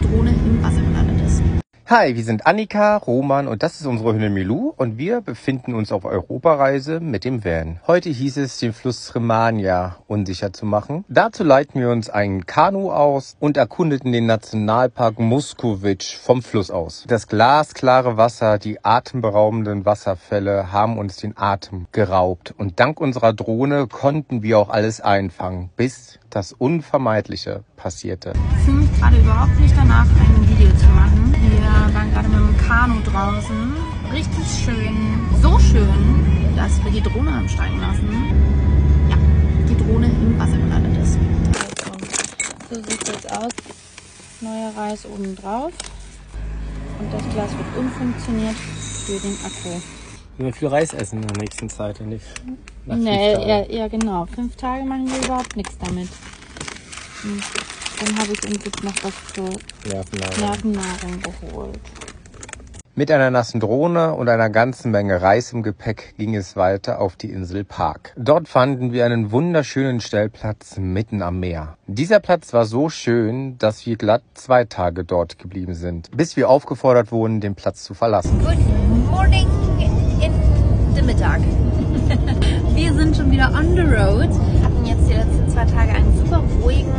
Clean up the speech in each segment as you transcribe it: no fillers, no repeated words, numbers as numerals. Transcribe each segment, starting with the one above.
Drohne im Wasser gelandet ist. Hi, wir sind Annika, Roman und das ist unsere Hündin Milou und wir befinden uns auf Europareise mit dem Van. Heute hieß es, den Fluss Remmania unsicher zu machen. Dazu leiten wir uns ein Kanu aus und erkundeten den Nationalpark Muskovic vom Fluss aus. Das glasklare Wasser, die atemberaubenden Wasserfälle haben uns den Atem geraubt und dank unserer Drohne konnten wir auch alles einfangen, bis das Unvermeidliche passierte. Ich fühle mich gerade überhaupt nicht danach, ein Video zu machen. Wir waren gerade mit dem Kanu draußen. Richtig schön. So schön, dass wir die Drohne haben steigen lassen. Ja, die Drohne im Wasser gelandet ist. Also, so sieht es jetzt aus. Neuer Reis oben drauf. Und das Glas wird umfunktioniert für den Akku. Wir werden viel Reis essen in der nächsten Zeit, nicht? Nee, ja genau. 5 Tage machen wir überhaupt nichts damit. Und dann habe ich uns jetzt noch was zur Nervennahrung geholt. Mit einer nassen Drohne und einer ganzen Menge Reis im Gepäck ging es weiter auf die Insel Park. Dort fanden wir einen wunderschönen Stellplatz mitten am Meer. Dieser Platz war so schön, dass wir glatt 2 Tage dort geblieben sind, bis wir aufgefordert wurden, den Platz zu verlassen. Good morning in den Mittag. Wir sind schon wieder on the road. Wir hatten jetzt die letzten 2 Tage einen super ruhigen,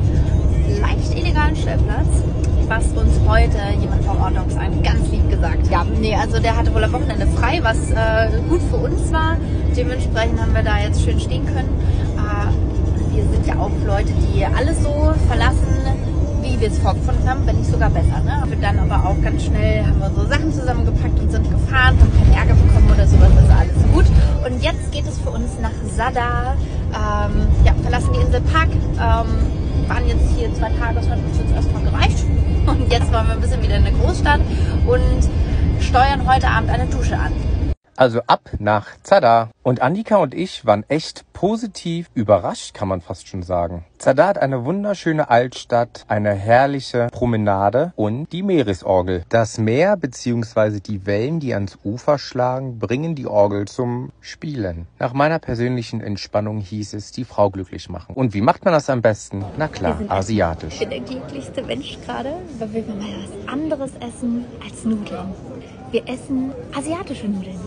leicht illegalen Stellplatz, was uns heute jemand vom Ordnungsamt ganz lieb gesagt hat. Ja, nee, also der hatte wohl am Wochenende frei, was gut für uns war. Dementsprechend haben wir da jetzt schön stehen können. Wir sind ja auch Leute, die alles so verlassen, wie wir es vorgefunden haben, wenn nicht sogar besser. Ne? Wir dann aber auch ganz schnell haben wir unsere Sachen zusammengepackt und sind gefahren, haben keinen Ärger bekommen oder sowas, also alles gut. Und jetzt geht es für uns nach Zadar, verlassen die Insel Park, waren jetzt hier 2 Tage, das hat uns jetzt erstmal gereicht. Und jetzt wollen wir ein bisschen wieder in der Großstadt und steuern heute Abend eine Dusche an. Also ab nach Zadar. Und Annika und ich waren echt positiv überrascht, kann man fast schon sagen. Zadar hat eine wunderschöne Altstadt, eine herrliche Promenade und die Meeresorgel. Das Meer bzw. die Wellen, die ans Ufer schlagen, bringen die Orgel zum Spielen. Nach meiner persönlichen Entspannung hieß es, die Frau glücklich machen. Und wie macht man das am besten? Na klar, asiatisch. Ich bin der glücklichste Mensch gerade, weil wir mal was anderes essen als Nudeln. Wir essen asiatische Nudeln.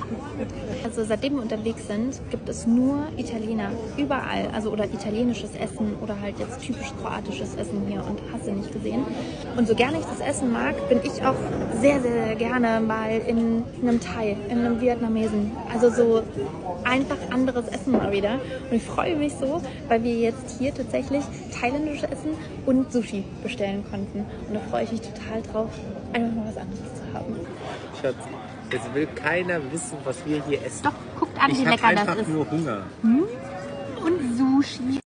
Also seitdem wir unterwegs sind, gibt es nur Italiener überall, also oder italienisches Essen oder halt jetzt typisch kroatisches Essen hier und hast du nicht gesehen. Und so gerne ich das Essen mag, bin ich auch sehr, sehr gerne mal in einem Thai, in einem Vietnamesen. Also so einfach anderes Essen mal wieder. Und ich freue mich so, weil wir jetzt hier tatsächlich thailändisches Essen und Sushi bestellen konnten. Und da freue ich mich total drauf, einfach mal was anderes zu haben. Schatz, jetzt will keiner wissen, was wir hier essen. Doch, guckt an, wie lecker das ist. Ich habe einfach nur Hunger. Und Sushi.